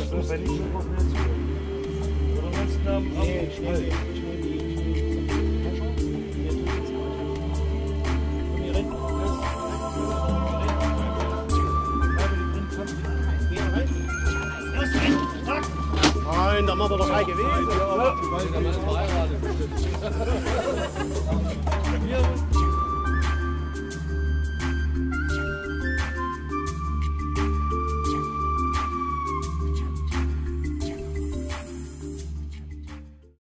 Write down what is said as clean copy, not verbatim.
So, wenn ich schon noch mehr zu. Oder meinst du am Schnell. Nein, da machen wir doch ein gewesen.